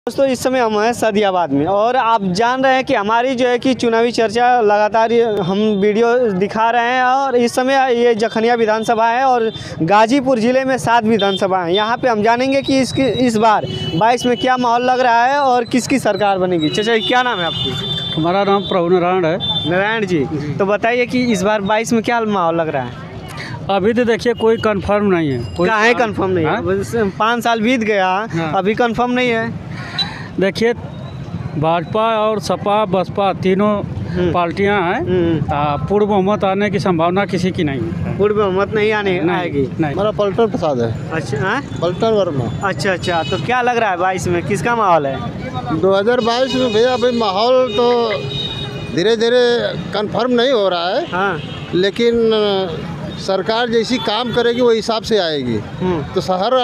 दोस्तों इस समय हम हैं सदियाबाद में और आप जान रहे हैं कि हमारी जो है कि चुनावी चर्चा लगातार हम वीडियो दिखा रहे हैं और इस समय ये जखनिया विधानसभा है और गाजीपुर ज़िले में 7 विधानसभा हैं। यहाँ पे हम जानेंगे कि इस बार 22 में क्या माहौल लग रहा है और किसकी सरकार बनेगी। चाचा क्या नाम है आपकी? हमारा नाम प्रभु नारायण है। नारायण जी, तो बताइए कि इस बार 22 में क्या माहौल लग रहा है? अभी तो देखिए कोई कंफर्म नहीं है। क्या है कंफर्म नहीं है? 5 साल बीत गया, अभी कंफर्म नहीं है। देखिए भाजपा और सपा बसपा तीनों पार्टियां हैं। पूर्ण बहुमत आने की संभावना किसी की नहीं है। पूर्ण बहुमत नहीं आएगी। हमारा पलटन प्रसाद है। अच्छा, पलटन वर्मा। अच्छा, तो क्या लग रहा है 22 में किसका माहौल है? 2022 में भैया भाई माहौल तो धीरे धीरे कंफर्म नहीं हो रहा है। हाँ, लेकिन सरकार जैसी काम करेगी वो हिसाब से आएगी। तो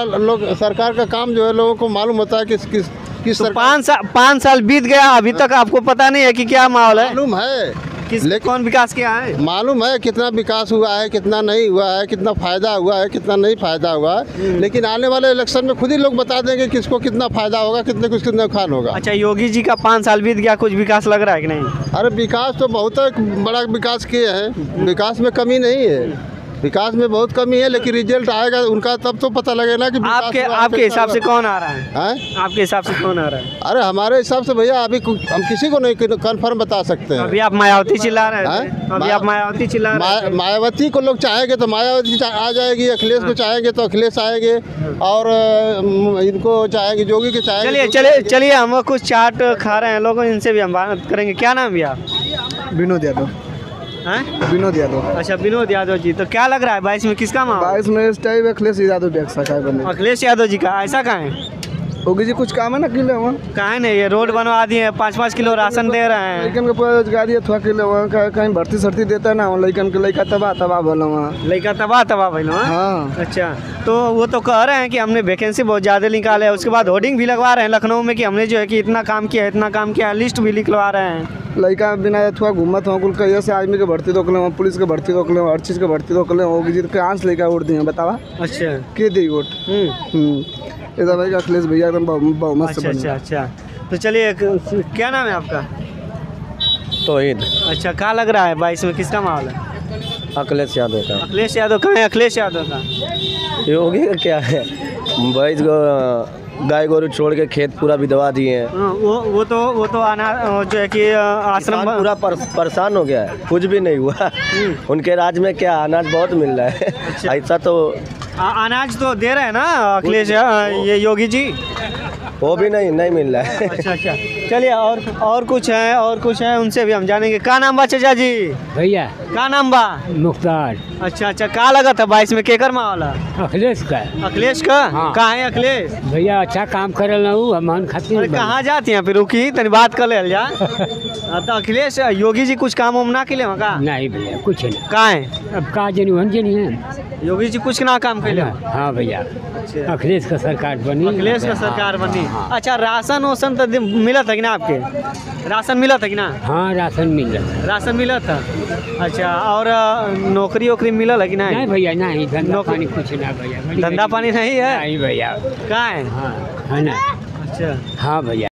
सरकार का काम जो है लोगों को मालूम होता है किस तो 5 साल बीत गया, अभी तक आपको पता नहीं है कि क्या माहौल है? मालूम है कौन विकास किया है? मालूम है कितना विकास हुआ है, कितना नहीं हुआ है, कितना फायदा हुआ है, कितना नहीं फायदा हुआ है। लेकिन आने वाले इलेक्शन में खुद ही लोग बता देंगे किसको कितना फायदा होगा, कितने कुछ कितना नुकसान होगा। अच्छा, योगी जी का 5 साल बीत गया, कुछ विकास लग रहा है कि नहीं? अरे विकास तो बहुत बड़ा विकास किए हैं, विकास में कमी नहीं है, विकास में बहुत कमी है। लेकिन रिजल्ट आएगा उनका तब तो पता लगेगा कि आपके हिसाब से कौन आ रहा है? आपके हिसाब से कौन आ रहा है? अरे हमारे हिसाब से भैया अभी हम किसी को नहीं कंफर्म बता सकते हैं। अभी आप मायावती चिल्ला रहे हैं। अभी आप मायावती चिल्ला रहे हैं। मायावती को लोग चाहेंगे तो मायावती आ जाएगी, अखिलेश को चाहेंगे तो अखिलेश आएंगे, और इनको चाहेंगे जोगी के चाहेंगे। चलिए हम कुछ चाट खा रहे हैं लोग, इनसे भी हम बात करेंगे। क्या नाम भैया? विनोद यादव। विनोद यादव। अच्छा, विनोद यादव जी, तो क्या लग रहा है 22 में किसका माहौल? 22 में इस टाइम अखिलेश यादव बने। अखिलेश यादव जी का ऐसा कहाँ है? योगी जी कुछ काम है ना किले वहाँ? कहाँ नहीं, ये रोड बनवा दिए, 5-5 किलो राशन दे रहे हैं। लड़कन के पूरा रोजगार है, थोड़ा किले वहाँ कहीं भर्ती सर्ती देता है ना, लड़कन के लड़का तबाह बोला वहाँ, लड़का तबाह भैया। हाँ। अच्छा, तो वो तो कह रहे हैं कि हमने वैकेंसी बहुत ज़्यादा निकाले है, उसके बाद होर्डिंग भी लगवा रहे हैं लखनऊ में कि हमने जो है कि इतना काम किया, लिस्ट भी निकलवा रहे हैं। लड़का बिना थोड़ा घूमत हो कुल कहीं से आदमी के भर्ती रोक ले, पुलिस के भर्ती रोक ले, हर चीज़ के भर्ती रोक ले। होगी जी तो कहाँ से लेकर वोट दिए बतावा? अच्छा, के दी वोट? इधर भाई अखिलेश भैया एकदम बहुमत से बने। अच्छा, तो चलिए, क्या नाम है आपका? तौहीद। अच्छा, क्या लग रहा है 22 में किसका माहौल है? अखिलेश यादव का। अखिलेश यादव कहाँ है? अखिलेश यादव का योगी का क्या है, 22 को गाय गोरू छोड़ के खेत पूरा विधवा दिए हैं। वो तो अनाज जो है कि आश्रम पूरा परेशान हो गया है, कुछ भी नहीं हुआ। उनके राज में क्या अनाज बहुत मिल रहा है। अच्छा। ऐसा तो अनाज तो दे रहे हैं ना अखिलेश ये योगी जी? वो भी नहीं मिल रहा है। अच्छा, चलिए और कुछ है उनसे भी हम जानेंगे। क्या नाम बा चाचा जी? भैया क्या नाम बा? मुख्तार। अच्छा, क्या लगा था 22 में केकर माहौल है? अखिलेश का। अखिलेश का? हाँ। कहाँ है अखिलेश भैया? अच्छा काम करे हम खातिर। कहाँ जाती हैं फिर? रुकी तनी बात कर ले जा। तो अखिलेश योगी जी कुछ काम ना के लिए का? नहीं भैया कुछ नहीं। कहाँ है अब? कहाँ जनी है योगी जी कुछ ना काम कैले? हाँ भैया, अखिलेश का सरकार बनी। अखिलेश का सरकार बनी। अच्छा, राशन वासन तो मिला था कि ना आपके? राशन मिला था कि ना? हाँ, राशन मिला था। अच्छा, और नौकरी वोकरी मिला है कि ना? नहीं भैया, नहीं धंधा पानी कुछ ना भैया। धंधा पानी नहीं है? नहीं भैया। कहाँ है? हाँ, है ना। अच्छा, हाँ भैया।